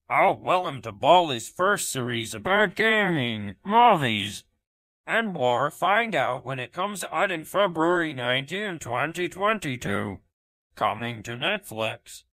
Oh, welcome to Baldis' first series about gaming, movies, and more. Find out when it comes out in February 19, 2022. Coming to Netflix.